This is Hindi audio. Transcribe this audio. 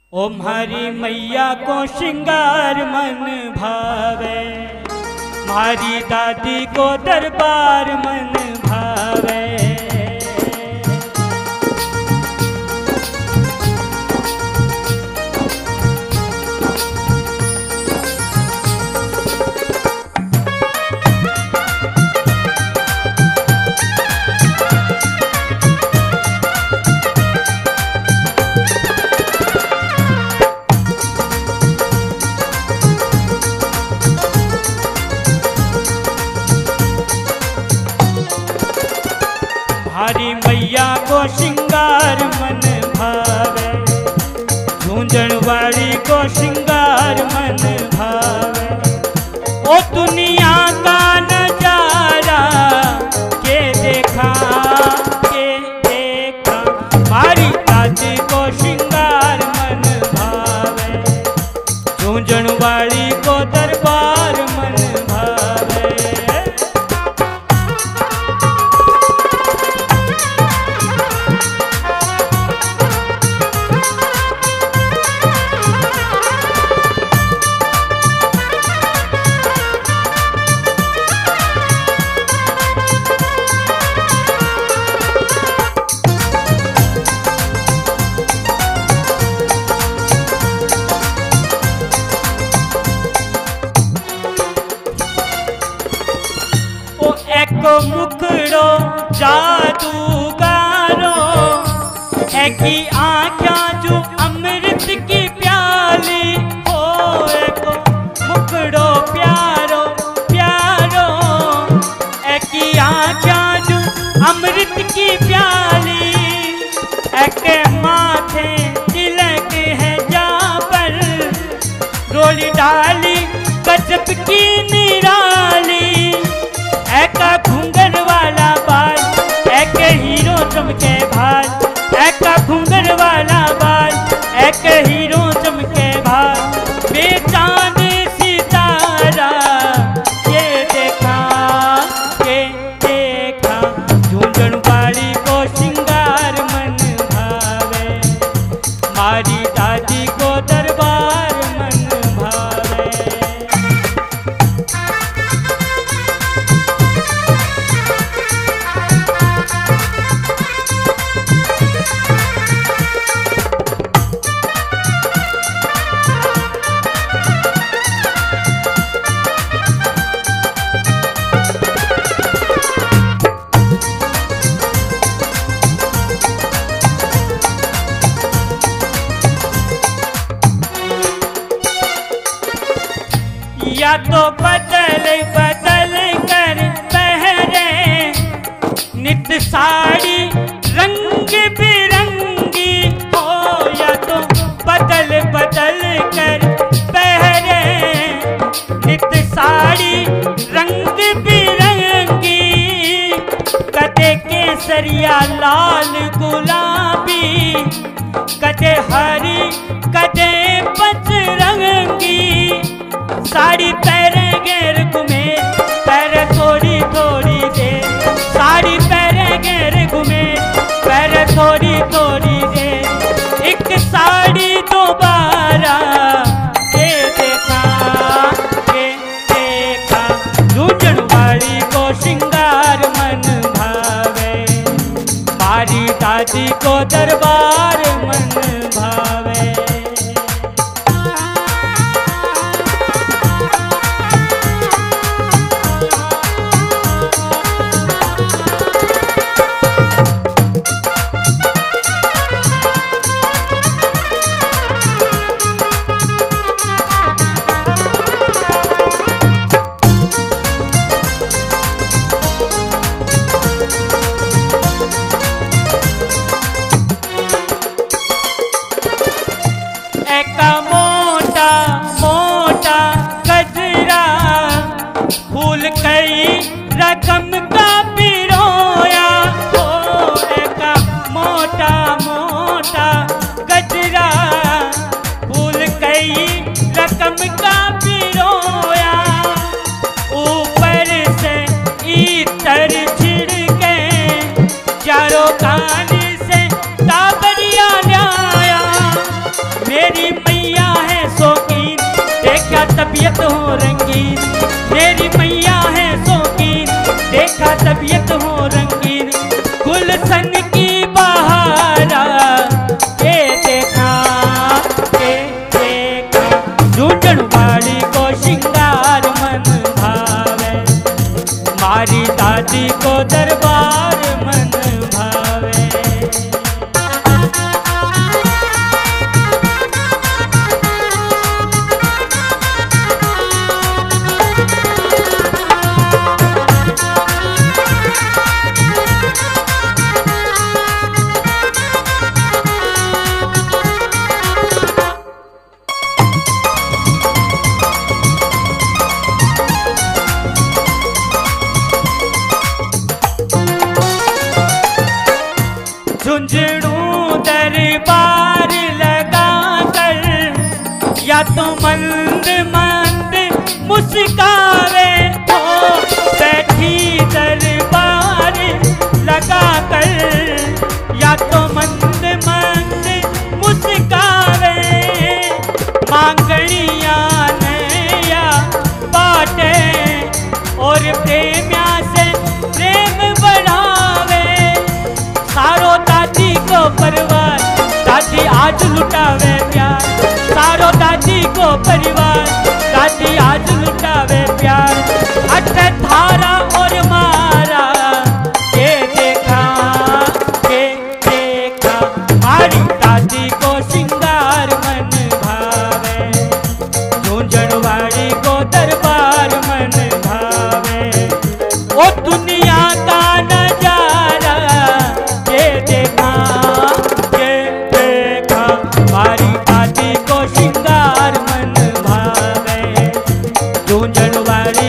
ओ हमारी मैया को श्रृंगार मन भावे, मारी दादी को दरबार मन भावे। हमारी मैया को श्रृंगार मन भावे, झूंझण वाली को श्रृंगार मन भावे। ओ दुनिया का नजारा के देखा, हमारी दादी को श्रृंगार मन भावे, झूंझण वाली को दरबार मन भावे। एको मुखड़ो जादूगारो, एकी आँखा जो अमृत की प्याली हो। एको मुखड़ो प्यारो प्यारो, एकी आँखा जो अमृत की प्याली। एके माथे तिलक है जा पर, रोली डाली गजब की निराली। एका घूंघर वाला बाल, एक हीरो चमके भाल। एका घूंघर वाला बाल, एक हीरो चमके भाल। बेचांद सितारा ये देखा, झूंझण वाली को श्रृंगार मन भावे, मारी दादी को दरबार मन भावे। या तो बदल बदल कर पहरे, नित साड़ी रंग बिरंगी हो। या तो बदल बदल कर पहरे, नित साड़ी रंग बिरंगी। कदे केसरिया लाल गुलाबी, कदे हरी कदे पचरंगी। साड़ी पहनेंगे घूमे पैर थोड़ी थोड़ी देर, साड़ी पहनेंगे घूमे पैर थोड़ी थोड़ी देर। एक साड़ी दोबारा ये देखा, झूंझण वाली को श्रृंगार मन भावे, मारी दादी को दरबार मन भावे। एका मोटा मोटा गजरा, फूल कई रकम का पिरोया हो। एका मोटा मोटा गजरा, फूल कई रकम का पिरोया। ऊपर से इतर छिड़के, चारों कान से ताबरिया न्याया। मेरी तबीयत हो रंगीन, मेरी मैया है शौकीन, देखा तबीयत हो रंगीन, गुलशन की बहारा ये देखा, झूठन वाली को श्रृंगार मन भावे, मारी दादी को दरबार मन भावे। झुंझुनू दरबार लगा कर या तो मंद मंद मुस्कावे हो, बैठी दरबार लगा कर या तो मंद मंद मुस्कावे, मांगड़िया नया बाटे और प्रेमिया से प्रेम बढ़ावे, सारो दादी को परिवार, दादी आज लुटावे प्यार, सारो दादी को परिवार,